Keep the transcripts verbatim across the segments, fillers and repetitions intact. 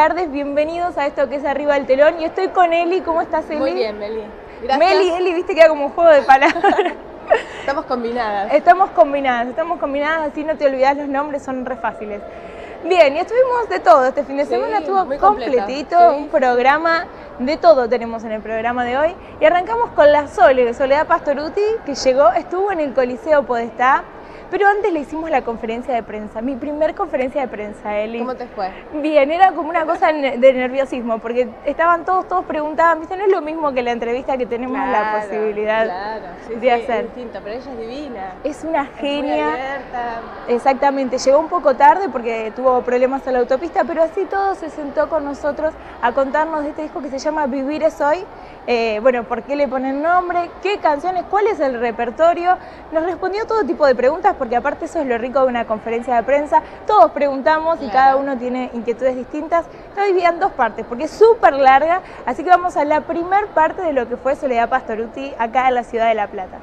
tardes, bienvenidos a esto que es Arriba del Telón. Y estoy con Eli. ¿Cómo estás, Eli? Muy bien, Meli. Gracias. Meli, Eli, viste que era como un juego de palabras. Estamos combinadas. Estamos combinadas, estamos combinadas, así no te olvidás los nombres, son re fáciles. Bien, y estuvimos de todo, este fin de semana sí, estuvo completito, sí. Un programa, de todo tenemos en el programa de hoy. Y arrancamos con la Sole, Soledad Pastorutti, que llegó, estuvo en el Coliseo Podestá, pero antes le hicimos la conferencia de prensa, mi primer conferencia de prensa, Eli. ¿Cómo te fue? Bien, era como una cosa de nerviosismo, porque estaban todos, todos preguntaban, ¿viste? No es lo mismo que la entrevista que tenemos claro, la posibilidad claro, sí, de sí, hacer. Es distinto, pero ella es divina. Es una genia. Es muy abierta. Exactamente, llegó un poco tarde porque tuvo problemas en la autopista, pero así todo se sentó con nosotros a contarnos de este disco que se llama Vivir es Hoy. Eh, bueno, ¿por qué le ponen nombre? ¿Qué canciones? ¿Cuál es el repertorio? Nos respondió todo tipo de preguntas, porque aparte eso es lo rico de una conferencia de prensa. Todos preguntamos y claro. cada uno tiene inquietudes distintas. Está dividida en dos partes, porque es súper larga, así que vamos a la primer parte de lo que fue Soledad Pastorutti acá en la ciudad de La Plata.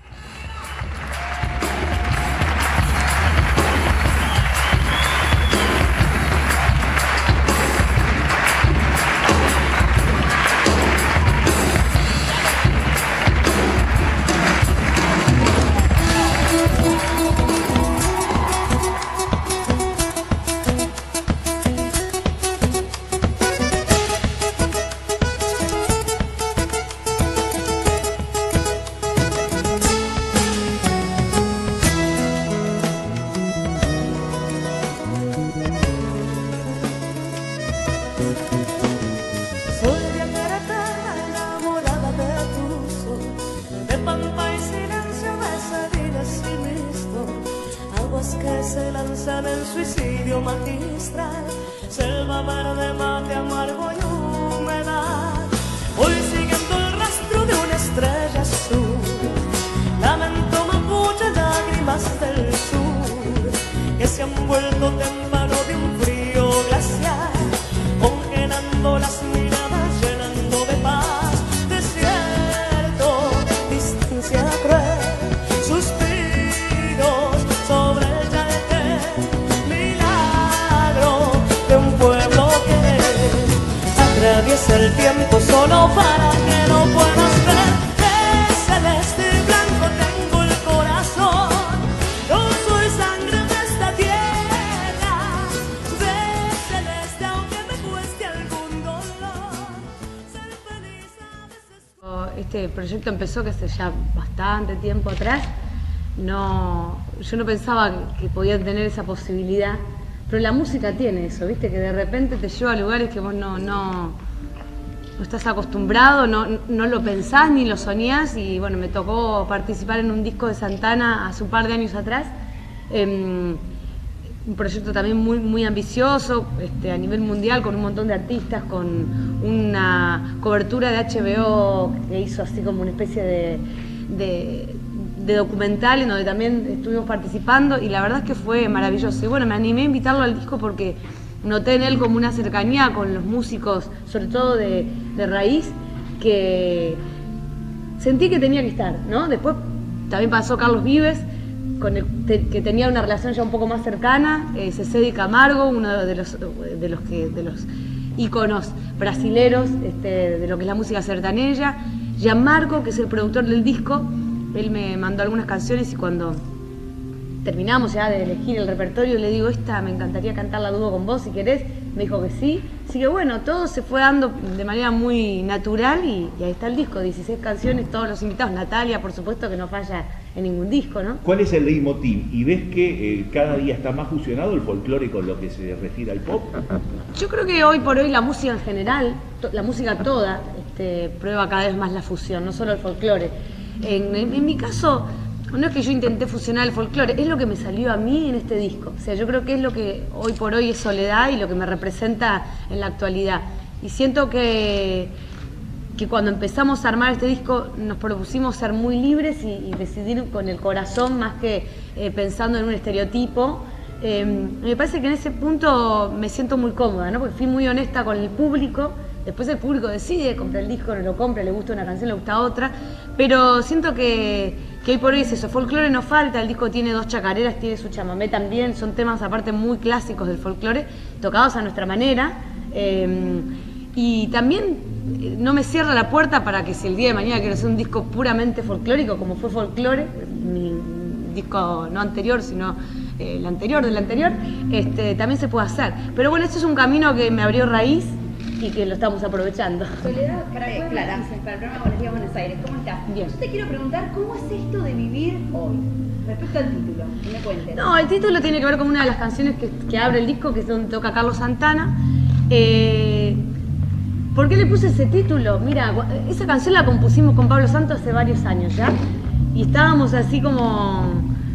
El tiempo solo para que no puedas ver. De celeste y blanco tengo el corazón. Yo soy sangre de esta tierra. De celeste aunque me cueste algún dolor. Ser feliz a veces. Este proyecto empezó que hace ya bastante tiempo atrás. No, yo no pensaba que podía tener esa posibilidad. Pero la música tiene eso, ¿viste? Que de repente te lleva a lugares que vos no... no no estás acostumbrado, no, no lo pensás ni lo soñás. Y bueno, me tocó participar en un disco de Santana hace un par de años atrás, eh, un proyecto también muy, muy ambicioso, este, a nivel mundial, con un montón de artistas, con una cobertura de H B O que hizo así como una especie de, de, de documental en donde también estuvimos participando, y la verdad es que fue maravilloso. Y bueno, me animé a invitarlo al disco porque noté en él como una cercanía con los músicos, sobre todo de, de raíz, que sentí que tenía que estar, ¿no? Después también pasó Carlos Vives, con el, te, que tenía una relación ya un poco más cercana, eh, Cecedi Camargo, uno de los, de los, que, de los íconos brasileros este, de lo que es la música sertaneja, Gianmarco, que es el productor del disco. Él me mandó algunas canciones y cuando terminamos ya de elegir el repertorio, le digo, esta me encantaría cantarla a dúo con vos si querés. Me dijo que sí. Así que bueno, todo se fue dando de manera muy natural y, y ahí está el disco, dieciséis canciones, todos los invitados. Natalia, por supuesto, que no falla en ningún disco, ¿no? ¿Cuál es el leitmotiv? ¿Y ves que eh, cada día está más fusionado el folclore con lo que se refiere al pop? Yo creo que hoy por hoy la música en general, la música toda, este, prueba cada vez más la fusión, no solo el folclore. En, en, en mi caso, no es que yo intenté fusionar el folclore, es lo que me salió a mí en este disco. O sea, yo creo que es lo que hoy por hoy es Soledad y lo que me representa en la actualidad. Y siento que, que cuando empezamos a armar este disco nos propusimos ser muy libres y, y decidir con el corazón más que eh, pensando en un estereotipo. Eh, me parece que en ese punto me siento muy cómoda, ¿no? Porque fui muy honesta con el público. Después el público decide, compra el disco, no lo compra, le gusta una canción, le gusta otra. Pero siento que, que hoy por hoy es eso, folclore no falta, el disco tiene dos chacareras, tiene su chamamé también, son temas aparte muy clásicos del folclore, tocados a nuestra manera. Eh, y también eh, no me cierra la puerta para que si el día de mañana quiero hacer un disco puramente folclórico, como fue Folklore, mi disco no anterior, sino eh, el anterior del anterior, este, también se puede hacer. Pero bueno, este es un camino que me abrió raíz y que lo estamos aprovechando. Soledad, para, eh, Clara, para el programa Buenos Días Buenos Aires, ¿cómo estás? Bien. Yo te quiero preguntar, ¿cómo es esto de vivir hoy? Respecto al título, que me cuentes. No, el título tiene que ver con una de las canciones que, que abre el disco, que es donde toca Carlos Santana. Eh, ¿Por qué le puse ese título? Mira, esa canción la compusimos con Pablo Santos hace varios años ya, y estábamos así como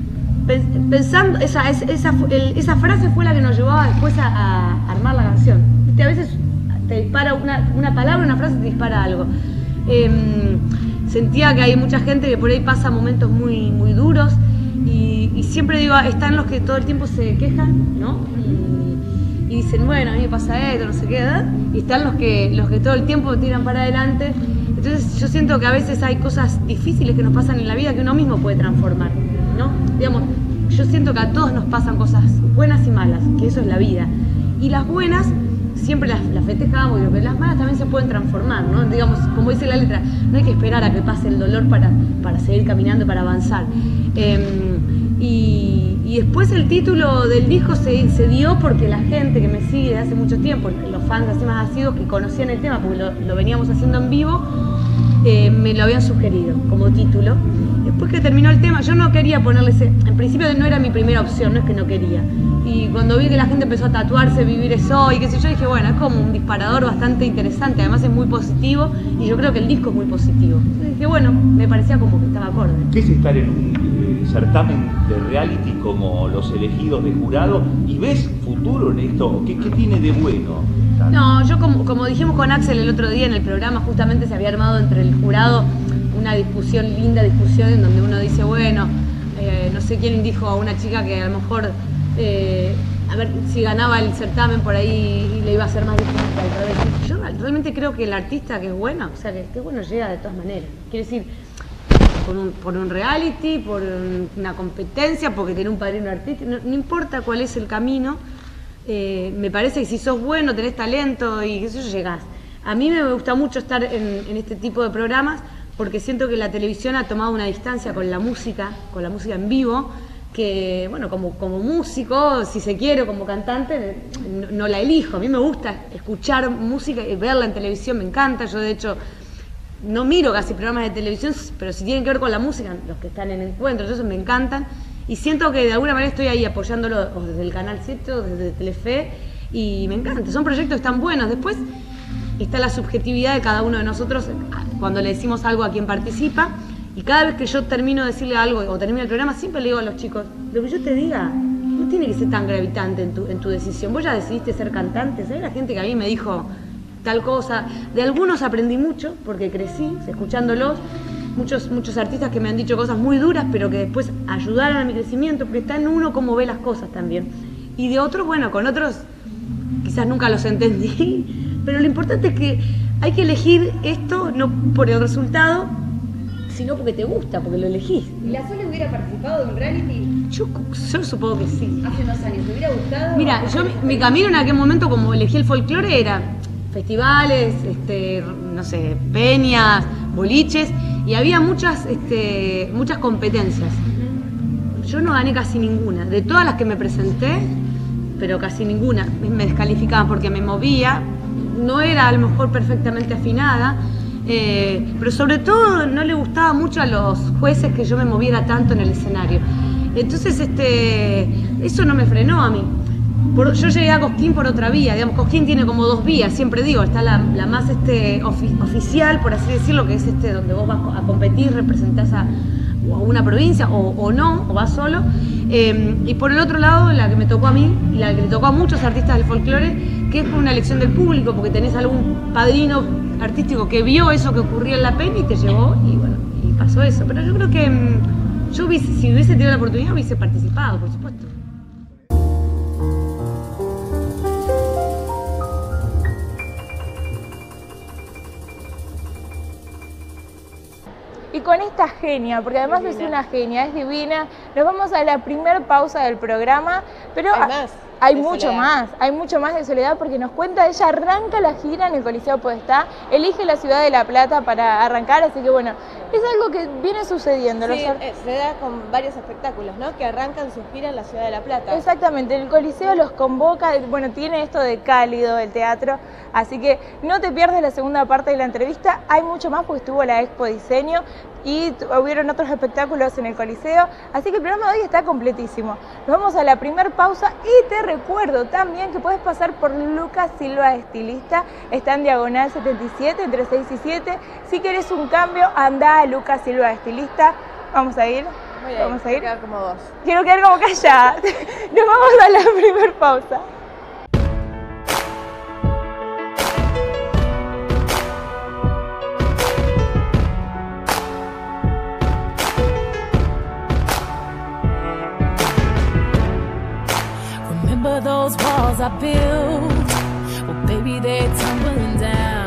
pensando, esa, esa, el, esa frase fue la que nos llevó después a, a armar la canción. ¿Viste? A veces te dispara una, una palabra, una frase te dispara algo. Eh, sentía que hay mucha gente que por ahí pasa momentos muy, muy duros, y, y siempre digo, están los que todo el tiempo se quejan, ¿no? Y, y dicen, bueno, a mí me pasa esto, no sé qué, ¿verdad? Y están los que, los que todo el tiempo tiran para adelante. Entonces yo siento que a veces hay cosas difíciles que nos pasan en la vida que uno mismo puede transformar, ¿no? Digamos, yo siento que a todos nos pasan cosas buenas y malas, que eso es la vida. Y las buenas siempre las, las festejamos, y las malas también se pueden transformar, ¿no? Digamos, como dice la letra, no hay que esperar a que pase el dolor para, para seguir caminando, para avanzar. Eh, y, y después el título del disco se, se dio porque la gente que me sigue desde hace mucho tiempo, los fans así más asiduos que conocían el tema, porque lo, lo veníamos haciendo en vivo, eh, me lo habían sugerido como título. Después que terminó el tema, yo no quería ponerle ese, en principio no era mi primera opción, no es que no quería. Y cuando vi que la gente empezó a tatuarse, vivir eso y qué sé yo, dije, bueno, es como un disparador bastante interesante, además es muy positivo, y yo creo que el disco es muy positivo. Entonces dije, bueno, me parecía como que estaba acorde. ¿Qué es estar en un eh, certamen de reality como Los Elegidos de Jurado? ¿Y ves futuro en esto? ¿Qué, qué tiene de bueno? No, yo como, como dijimos con Axel el otro día en el programa, justamente se había armado entre el jurado una discusión, linda discusión, en donde uno dice, bueno, eh, no sé quién dijo a una chica que a lo mejor, eh, a ver si ganaba el certamen por ahí y le iba a hacer más difícil al revés. Yo realmente creo que el artista que es bueno, o sea, que, que bueno llega de todas maneras. Quiere decir, por un, por un reality, por un, una competencia, porque tiene un padrino artístico, no, no importa cuál es el camino, eh, me parece que si sos bueno, tenés talento y qué sé yo, llegás. A mí me gusta mucho estar en, en este tipo de programas, porque siento que la televisión ha tomado una distancia con la música, con la música en vivo, que, bueno, como, como músico, si se quiere, como cantante, no, no la elijo. A mí me gusta escuchar música y verla en televisión, me encanta. Yo, de hecho, no miro casi programas de televisión, pero si tienen que ver con la música, los que están en encuentros, esos me encantan. Y siento que de alguna manera estoy ahí apoyándolo, o desde el Canal siete, o desde Telefe, y me encanta. Son proyectos que están buenos. Después está la subjetividad de cada uno de nosotros cuando le decimos algo a quien participa, y cada vez que yo termino de decirle algo o termino el programa, siempre le digo a los chicos, lo que yo te diga no tiene que ser tan gravitante en tu, en tu decisión. Vos ya decidiste ser cantante. ¿Sabés la gente que a mí me dijo tal cosa? De algunos aprendí mucho porque crecí escuchándolos, muchos, muchos artistas que me han dicho cosas muy duras, pero que después ayudaron a mi crecimiento, porque está en uno cómo ve las cosas también. Y de otros, bueno, con otros quizás nunca los entendí. Pero lo importante es que hay que elegir esto no por el resultado, sino porque te gusta, porque lo elegís. ¿Y la Sole hubiera participado de un reality? Yo, yo supongo que sí. Hace unos años, ¿te hubiera gustado? Mira, yo mi, mi camino en aquel momento, como elegí el folclore, era festivales, este, no sé, peñas, boliches, y había muchas, este, muchas competencias. Yo no gané casi ninguna. De todas las que me presenté, pero casi ninguna. Me descalificaban porque me movía. No era a lo mejor perfectamente afinada, eh, pero sobre todo no le gustaba mucho a los jueces que yo me moviera tanto en el escenario. Entonces este, eso no me frenó a mí. Por, yo llegué a Cosquín por otra vía, digamos, Cosquín tiene como dos vías, siempre digo, está la, la más este, ofi, oficial, por así decirlo, que es este, donde vos vas a competir, representás a, a una provincia, o, o no, o vas solo. Eh, y por el otro lado, la que me tocó a mí, y la que le tocó a muchos artistas del folclore, que es por una elección del público, porque tenés algún padrino artístico que vio eso que ocurría en la peña y te llevó, y bueno, y pasó eso. Pero yo creo que mmm, yo hubiese, si hubiese tenido la oportunidad, hubiese participado, por supuesto. Y con esta genia, porque además divina. Es una genia, es divina, nos vamos a la primer pausa del programa, pero... Hay más. Hay de mucho Soledad. más, hay mucho más de Soledad porque nos cuenta, ella arranca la gira en el Coliseo Podestá, elige la ciudad de La Plata para arrancar, así que bueno, es algo que viene sucediendo. Sí, los ar- eh, se da con varios espectáculos, ¿no? Que arrancan su gira en la ciudad de La Plata. Exactamente, el Coliseo los convoca, bueno, tiene esto de cálido el teatro, así que no te pierdas la segunda parte de la entrevista, hay mucho más porque estuvo la Expo Diseño y tu- hubieron otros espectáculos en el Coliseo, así que el programa de hoy está completísimo. Nos vamos a la primer pausa y te recuerdo también que puedes pasar por Lucas Silva Estilista, está en Diagonal setenta y siete, entre seis y siete, si querés un cambio, anda a Lucas Silva Estilista, vamos a ir. Muy bien, Vamos a ir. quedar como vos. Quiero quedar como callada. Nos vamos a la primer pausa. Remember those walls I built? Well, baby, they're tumbling down.